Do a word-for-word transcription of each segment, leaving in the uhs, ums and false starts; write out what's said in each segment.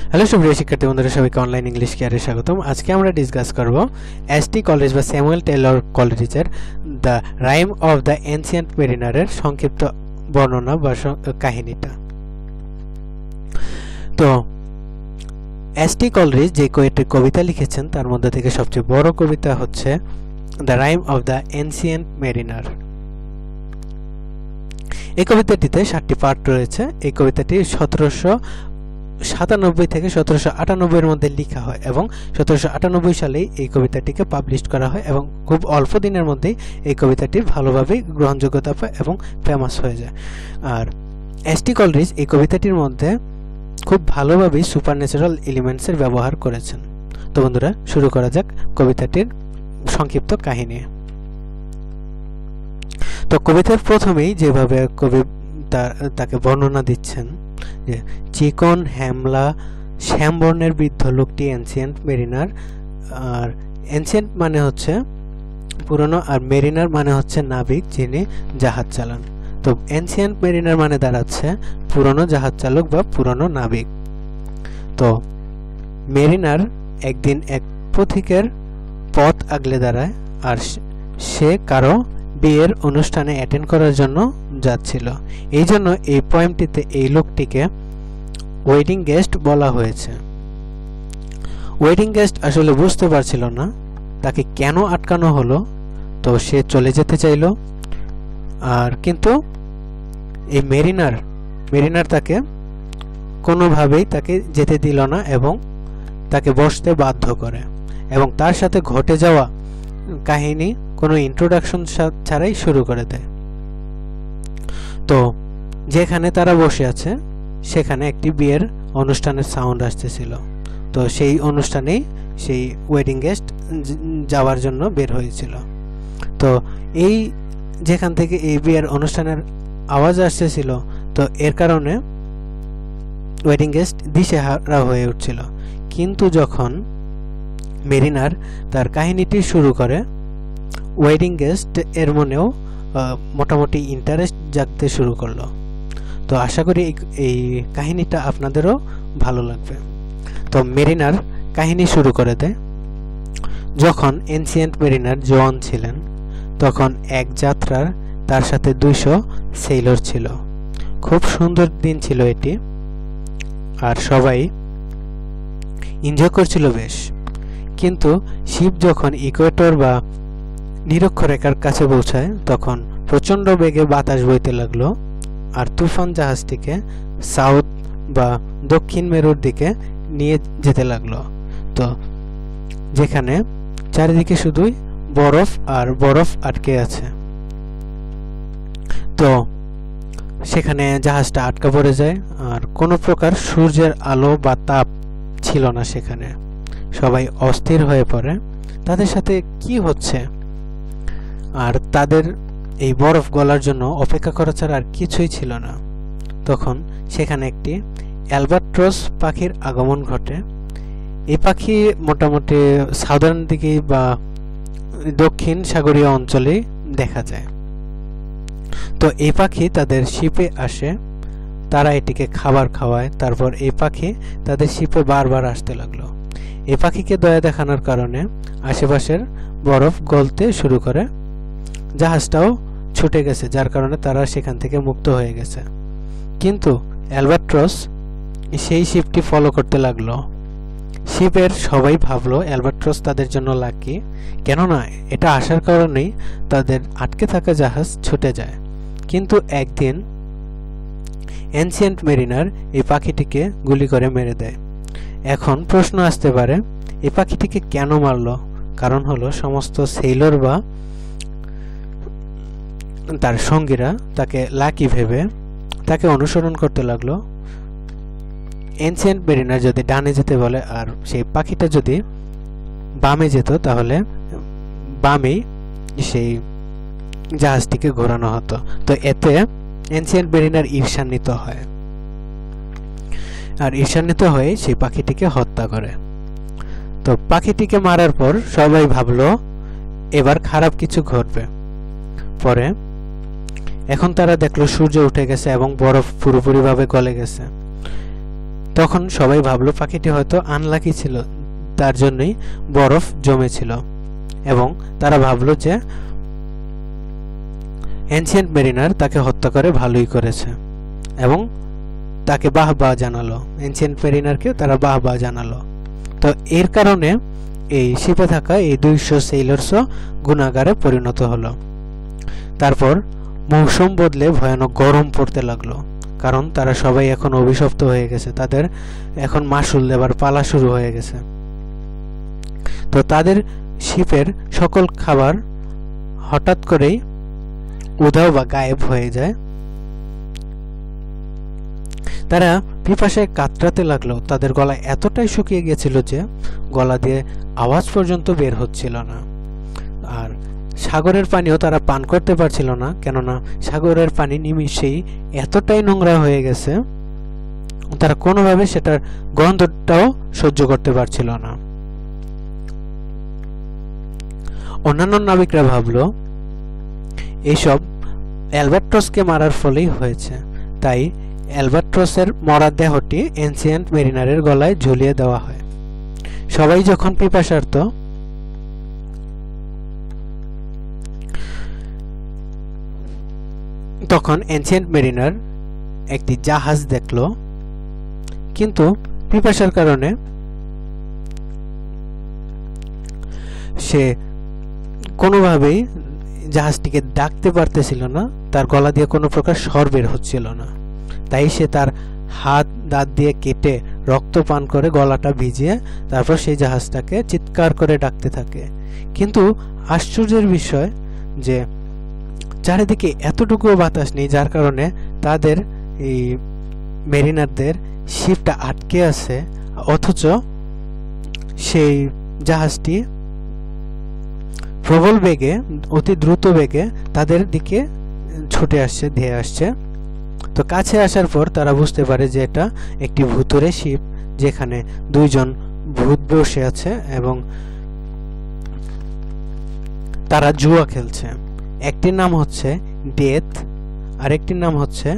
Hello সুপ্রিয় শিক্ষার্থী বন্ধুরা, সবাইকে অনলাইন ইংলিশ কেয়ারে স্বাগতম। আজকে আমরা ডিসকাস করব এসটি কলেজ বা স্যামুয়েল টেলর কলেরিজের the rime of the ancient মেরিনারের সংক্ষিপ্ত বর্ণনা বা কাহিনীটা। তো এসটি কলেরিজ যে কয়েকটি কবিতা লিখেছেন তার মধ্যে থেকে সবচেয়ে বড় কবিতা হচ্ছে the rime of the ancient mariner. এই কবিতাটিতে সাতটি পার্ট রয়েছে। এই কবিতাটি সতেরোশো সাতানব্বই থেকে সতেরোশো আটানব্বই এর মধ্যে লেখা হয় এবং সতেরোশো আটানব্বই সালেই এই কবিতাটিকে পাবলিশ করা হয় এবং খুব অল্প দিনের মধ্যেই এই কবিতাটির ভালোভাবেই গ্রহণযোগ্যতা পায় এবং ফেমাস হয়ে যায়। আর এসটি কলেরিজ এই কবিতাটির মধ্যে খুব ভালোভাবেই সুপারন্যাচারাল এলিমেন্টসের ব্যবহার করেছেন। তো বন্ধুরা, শুরু করা যাক কবিতাটির সংক্ষিপ্ত কাহিনী। তো কবিতার প্রথমেই যেভাবে কবি তাকে বর্ণনা দিচ্ছেন যে চিকন হ্যামলা শ্যামবর্ণের বৃদ্ধ লোকটি এনসিয়েন্ট মেরিনার। আর এনসিয়েন্ট মানে হচ্ছে পুরনো, আর মেরিনার মানে হচ্ছে নাবিক যিনি জাহাজ চালান। তো এনসিয়েন্ট মেরিনার মানে দাঁড়াচ্ছে পুরনো জাহাজ চালক বা পুরনো নাবিক। তো মেরিনার একদিন এক পথিকের পথ আগলে দাঁড়ায় আর সে কারো বিয়ের অনুষ্ঠানে অ্যাটেন্ড করার জন্য যাচ্ছিল। এই জন্য এই পয়েমটিতে এই লোকটিকে ওয়েডিং গেস্ট বলা হয়েছে। ওয়েডিং গেস্ট আসলে বুঝতে পারছিল না তাকে কেন আটকানো হলো, তো সে চলে যেতে চাইল। আর কিন্তু এই মেরিনার মেরিনার তাকে কোনোভাবেই তাকে যেতে দিল না এবং তাকে বসতে বাধ্য করে এবং তার সাথে ঘটে যাওয়া কাহিনী কোনো ইন্ট্রোডাকশন ছাড়াই শুরু করে দেয়। তো যেখানে তারা বসে আছে সেখানে একটি বিয়ের অনুষ্ঠানের সাউন্ড আসতেছিল। তো সেই অনুষ্ঠানেই সেই ওয়েডিং গেস্ট যাওয়ার জন্য বের হয়েছিল। তো এই যেখান থেকে এই বিয়ের অনুষ্ঠানের আওয়াজ আসতেছিল, তো এর কারণে ওয়েডিং গেস্ট দিশেহারা হয়ে উঠছিল। কিন্তু যখন মেরিনার তার কাহিনীটি শুরু করে, ওয়েডিং গেস্ট এর মনেও মোটামুটি ইন্টারেস্ট জাগতে শুরু করলো। তো আশা করি এই কাহিনীটা আপনাদেরও ভালো লাগবে। তো মেরিনার কাহিনী শুরু করে দেয়। যখন এনসিয়েন্ট মেরিনার জোয়ান ছিলেন তখন এক যাত্রার তার সাথে দুইশো সেইলর ছিল। খুব সুন্দর দিন ছিল এটি, আর সবাই এনজয় করছিল বেশ। কিন্তু শিপ যখন ইকুয়েটর বা নিরক্ষরেখার কাছে পৌঁছায় তখন প্রচণ্ড বেগে বাতাস বইতে লাগলো আর তুফান জাহাজটিকে সাউথ বা দক্ষিণ মেরুর দিকে নিয়ে যেতে লাগলো। তো যেখানে চারিদিকে শুধুই বরফ আর বরফ আটকে আছে। তো সেখানে জাহাজটা আটকা পড়ে যায় আর কোনো প্রকার সূর্যের আলো বা তাপ ছিল না সেখানে। সবাই অস্থির হয়ে পড়ে তাদের সাথে কি হচ্ছে, আর তাদের এই বরফ গলার জন্য অপেক্ষা করা ছাড়া আর কিছুই ছিল না। তখন সেখানে একটি অ্যালবাট্রস পাখির আগমন ঘটে। এই পাখি মোটামুটি সাউদার্ন দিকে বা দক্ষিণ সাগরীয় অঞ্চলে দেখা যায়। তো এই পাখি তাদের শিপে আসে, তারা এটিকে খাবার খাওয়ায়। তারপর এই পাখি তাদের শিপে বারবার আসতে লাগলো। এই পাখিকে দয়া দেখানোর কারণে আশেপাশের বরফ গলতে শুরু করে। জাহাজটাও ছুটে গেছে, যার কারণে তারা সেখান থেকে মুক্ত হয়ে গেছে। কিন্তু অ্যালবাট্রস সেই শিপটি ফলো করতে লাগলো। শিপের সবাই ভাবলো অ্যালবাট্রস তাদের জন্য লাকি, কেননা এটা আসার কারণেই তাদের আটকে থাকা জাহাজ ছুটে যায়। কিন্তু একদিন এনসিয়েন্ট মেরিনার এই পাখিটিকে গুলি করে মেরে দেয়। এখন প্রশ্ন আসতে পারে এই পাখিটিকে কেন মারলো? কারণ হলো সমস্ত সেইলর বা তার সঙ্গীরা তাকে লাকি ভেবে তাকে অনুসরণ করতে লাগলো। এনসিয়েন্ট মেরিনার যদি ডানে যেতে বলে আর সেই পাখিটা যদি বামে যেত, তাহলে বামেই সেই জাহাজটিকে ঘোরানো হতো। তো এতে এনসিয়েন্ট মেরিনার ঈর্ষান্বিত হয় আর ঈর্ষান্বিত হয়ে সেই পাখিটিকে হত্যা করে। তো পাখিটিকে মারার পর সবাই ভাবলো এবার খারাপ কিছু ঘটবে। পরে এখন তারা দেখলো সূর্য উঠে গেছে এবং বরফ পুরোপুরিভাবে গলে গেছে। তখন সবাই ভাবলো পাখিটি হয়তো আনলাকি ছিল, তার জন্যই বরফ জমেছিল, এবং তারা ভাবলো যে অ্যানসিয়েন্ট মেরিনার তাকে হত্যা করে ভালোই করেছে, এবং তাকে বাহবা জানালো, অ্যানসিয়েন্ট মেরিনারকে তারা বাহবা জানালো। তো এর কারণে এই শিপে থাকা এই দুইশো সেইলার্সও গুণাগারে পরিণত হলো। তারপর মৌসুম বদলে ভয়ানক গরম পড়তে লাগলো, কারণ তারা সবাই এখন অভিশপ্ত হয়ে গেছে, তাদের এখন মাসুল দেবার পালা শুরু হয়ে গেছে। তো তাদের শিপের সকল খাবার হঠাৎ করেই উধাও বা গায়েব হয়ে যায়। তারা পিপাসায় কাতরাতে লাগলো, তাদের গলা এতটাই শুকিয়ে গেছিল যে গলা দিয়ে আওয়াজ পর্যন্ত বের হচ্ছিল না। আর সাগরের পানিও তারা পান করতে পারছিল না, কেননা সাগরের পানি নিমিষেই এতটাই নোংরা হয়ে গেছে, তারা কোনোভাবে সেটার গন্ধটাও সহ্য করতে পারছিল না। অন্যান্য নাবিকরা ভাবলো এইসব অ্যালবাট্রসকে মারার ফলেই হয়েছে, তাই অ্যালবাট্রসের মরা দেহটি অ্যানসিয়েন্ট মেরিনারের গলায় ঝুলিয়ে দেওয়া হয়। সবাই যখন পিপাসার্ত তখন অ্যানসিয়েন্ট মেরিনার একটি জাহাজ দেখল, কিন্তু পিপাসার কারণে সে কোনোভাবেই জাহাজটিকে ডাকতে পারতেছিল না, তার গলা দিয়ে কোনো প্রকার স্বর বের হচ্ছিল না। তাই সে তার হাত দাঁত দিয়ে কেটে রক্ত পান করে গলাটা ভিজিয়ে তারপর সেই জাহাজটাকে চিৎকার করে ডাকতে থাকে। কিন্তু আশ্চর্যের বিষয় যে চারিদিকে এতটুকুও বাতাস নেই, যার কারণে তাদের এই মেরিনারদের শিপটা আটকে আছে, অথচ সেই জাহাজটি প্রবল বেগে, অতি দ্রুত বেগে তাদের দিকে ছুটে আসছে, ধেয়ে আসছে। তো কাছে আসার পর তারা বুঝতে পারে যে এটা একটি ভূতুড়ে শিপ, যেখানে দুইজন ভূত বসে আছে এবং তারা জুয়া খেলছে। একটির নাম হচ্ছে ডেথ, আর একটির নাম হচ্ছে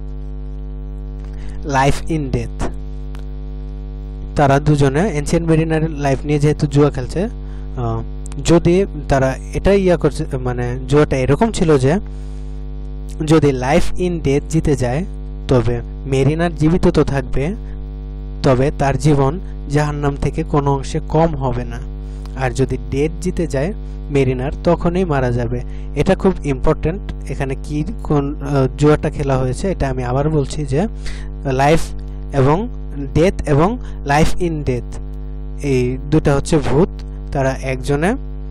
লাইফ ইন ডেথ। তারা দুজনে অ্যানসিয়েন্ট মেরিনারের লাইফ নিয়ে যেহেতু জুয়া খেলছে, যদি তারা এটা ইয়া করছে, মানে জুয়াটা এরকম ছিল যে যদি লাইফ ইন ডেথ জিতে যায় তবে মেরিনার জীবিত তো থাকবে, তবে তার জীবন জাহান্নাম থেকে কোনো অংশে কম হবে না, আর যদি ডেথ জিতে যায় মেরিনার তখনই মারা যাবে। এটা খুব ইম্পর্টেন্ট। এখানে কি কোন জুয়াটা খেলা হয়েছে এটা আমি আবার বলছি, যে লাইফ এবং ডেথ এবং লাইফ ইন ডেথ এই দুটা হচ্ছে ভূত। তারা একজনে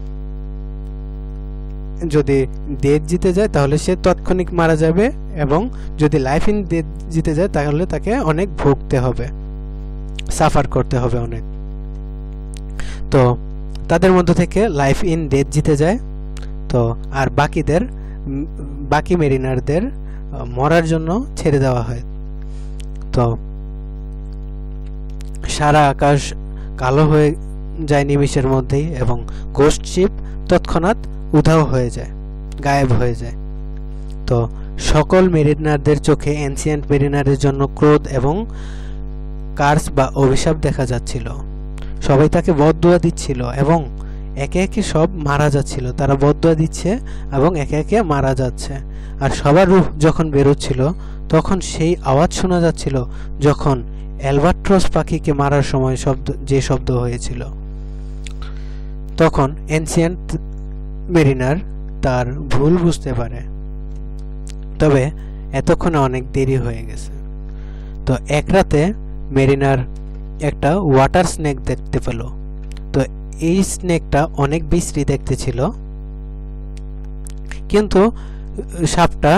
যদি ডেথ জিতে যায় তাহলে সে তাৎক্ষণিক মারা যাবে, এবং যদি লাইফ ইন ডেথ জিতে যায় তাহলে তাকে অনেক ভুগতে হবে, সাফার করতে হবে অনেক। তো তাদের মধ্য থেকে লাইফ ইন ডেথ জিতে যায়। তো আর বাকিদের বাকি মেরিনারদের মরার জন্য ছেড়ে দেওয়া হয়। তো সারা আকাশ কালো হয়ে যায় নিমিষের মধ্যেই, এবং গোস্ট শিপ তৎক্ষণাৎ উধাও হয়ে যায়, গায়েব হয়ে যায়। তো সকল মেরিনারদের চোখে অ্যানসিয়েন্ট মেরিনারের জন্য ক্রোধ এবং কার্স বা অভিশাপ দেখা যাচ্ছিল। সবাই তাকে বদদুয়া দিচ্ছিল এবং একে একে সব মারা যাচ্ছিল। তারা বদদুয়া দিচ্ছে এবং একে একে মারা যাচ্ছে। আর সবার রূহ যখন বেরোচ্ছিল তখন সেই আওয়াজ শোনা যাচ্ছিল যখন অ্যালবাট্রস পাখিকে মারার সময় শব্দ যে শব্দ হয়েছিল। তখন অ্যানসিয়েন্ট মেরিনার তার ভুল বুঝতে পারে, তবে এতক্ষণে অনেক দেরি হয়ে গেছে। তো এক রাতে মেরিনার একটা ওয়াটার স্নেক দেখতে পেল। তো এই স্নেকটা অনেক বিশ্রী দেখতে ছিল, কিন্তু সাপটা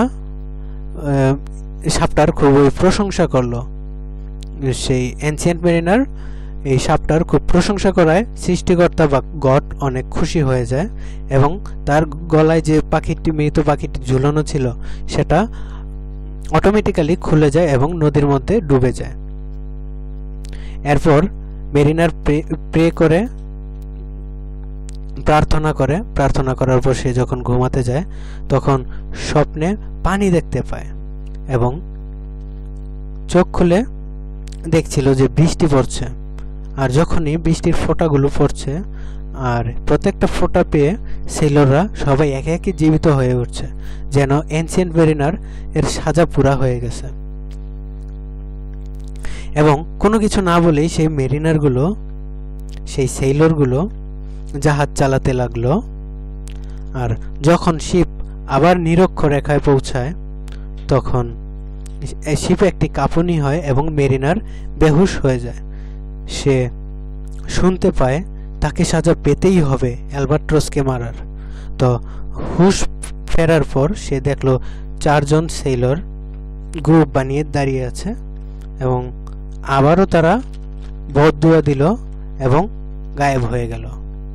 সাপটার খুবই প্রশংসা করলো। সেই অ্যানসিয়েন্ট মেরিনার এই সাপটার খুব প্রশংসা করায় সৃষ্টিকর্তা বা গড অনেক খুশি হয়ে যায়, এবং তার গলায় যে পাখিটি মৃত পাখিটি ঝুলানো ছিল সেটা অটোমেটিক্যালি খুলে যায় এবং নদীর মধ্যে ডুবে যায়। এরপর মেরিনার প্রে করে প্রার্থনা করে প্রার্থনা করার পর সে যখন ঘুমাতে যায় তখন স্বপ্নে পানি দেখতে পায়, এবং চোখ খুলে দেখছিল যে বৃষ্টি পড়ছে, আর যখনই বৃষ্টির ফোঁটাগুলো পড়ছে আর প্রত্যেকটা ফোঁটা পেয়ে সেলররা সবাই একে একে জীবিত হয়ে উঠছে, যেন অ্যানসিয়েন্ট মেরিনার এর সাজা পুরা হয়ে গেছে। এবং কোনো কিছু না বলেই সেই মেরিনারগুলো, সেই সেলরগুলো জাহাজ চালাতে লাগলো। আর যখন শিপ আবার নিরক্ষরেখায় পৌঁছায় তখন শিপে একটি কাঁপুনি হয় এবং মেরিনার বেহুশ হয়ে যায়। সে শুনতে পায় তাকে সাজা পেতেই হবে অ্যালবাট্রসকে মারার। তো হুশ ফেরার পর সে দেখল চারজন সেলর গ্রুপ বানিয়ে দাঁড়িয়ে আছে এবং আবারও তারা বদদুয়া দিল এবং গায়েব হয়ে গেল।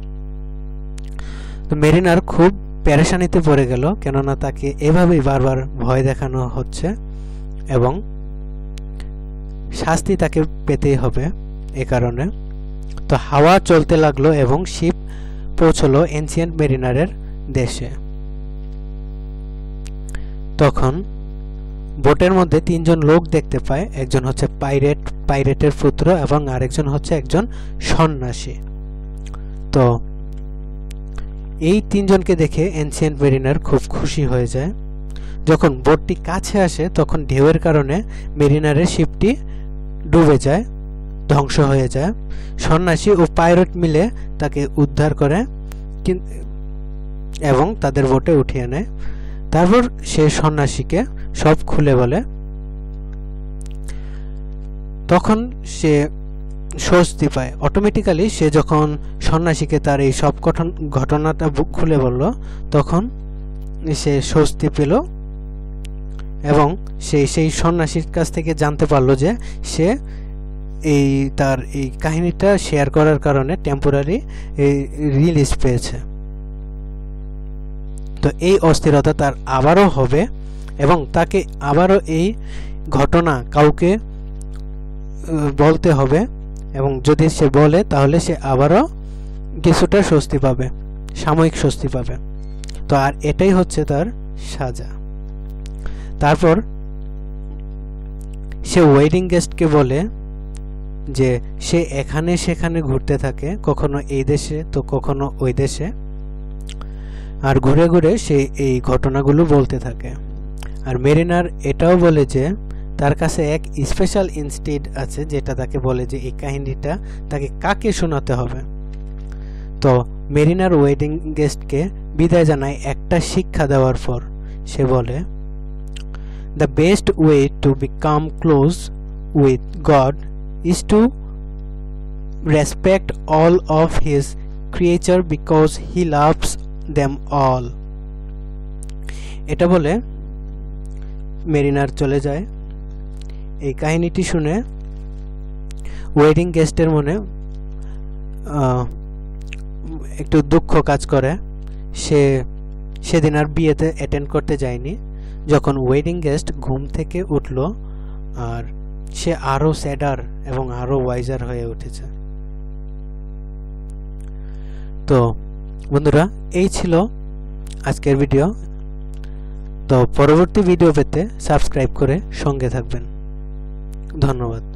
তো মেরিনার খুব পেরেশানিতে পড়ে গেল, কেননা তাকে এভাবেই বারবার ভয় দেখানো হচ্ছে এবং শাস্তি তাকে পেতেই হবে এ কারণে। তো হাওয়া চলতে লাগলো এবং শিপ পৌঁছলো অ্যানসিয়েন্ট মেরিনারের দেশে। তখন বোটের মধ্যে তিনজন লোক দেখতে পায়, একজন হচ্ছে পাইরেট পাইরেটের পুত্র এবং আরেকজন হচ্ছে একজন সন্ন্যাসী। তো এই তিনজনকে দেখে অ্যানসিয়েন্ট মেরিনার খুব খুশি হয়ে যায়। যখন বোটটি কাছে আসে তখন ঢেউয়ের কারণে মেরিনারের শিপটি ডুবে যায়, ধ্বংস হয়ে যায়। সন্ন্যাসী ও পাইরেট মিলে তাকে উদ্ধার করে এবং তাদের বোটে উঠিয়ে নেয়। তারপর সে সন্ন্যাসীকে সব খুলে বলে। তখন সে স্বস্তি পায় অটোমেটিক্যালি। সে যখন সন্ন্যাসীকে তার এই সব ঘটনাটা খুলে বলল তখন সে স্বস্তি পেল এবং সে সেই সন্ন্যাসীর কাছ থেকে জানতে পারলো যে সে এই তার এই কাহিনীটা শেয়ার করার কারণে টেম্পোরারি রিলিজ পেয়েছে। তো এই অস্থিরতা তার আবারও হবে এবং তাকে আবারও এই ঘটনা কাউকে বলতে হবে এবং যদি সে বলে তাহলে সে আবারও কিছুটা স্বস্তি পাবে, সাময়িক স্বস্তি পাবে। তো আর এটাই হচ্ছে তার সাজা। তারপর সে ওয়েডিং গেস্টকে বলে যে সে এখানে সেখানে ঘুরতে থাকে, কখনো এই দেশে তো কখনো ওই দেশে, আর ঘুরে ঘুরে সে এই ঘটনাগুলো বলতে থাকে। আর মেরিনার এটাও বলে যে তার কাছে এক স্পেশাল ইনস্টিড আছে যেটা তাকে বলে যে এই কাহিনীটা তাকে কাকে শোনাতে হবে। তো মেরিনার ওয়েডিং গেস্টকে বিদায় জানায় একটা শিক্ষা দেওয়ার পর। সে বলে, the best way to become close with God is to respect all of his creature because he loves them all. এটা বলে মেরিনার চলে যায়। এই কাহিনীটি শুনে ওয়েডিং গেস্টের মনে একটু দুঃখ কাজ করে। সে সেদিন আর বিয়েতে অ্যাটেন্ড করতে যায়নি। যখন ওয়েডিং গেস্ট ঘুম থেকে উঠল আর সে আরো স্যাডার এবং আরো ওয়াইজার হয়ে উঠেছে। তো বন্ধুরা, এই ছিল আজকের ভিডিও। তো পরবর্তী ভিডিও পেতে সাবস্ক্রাইব করে সঙ্গে থাকবেন। ধন্যবাদ।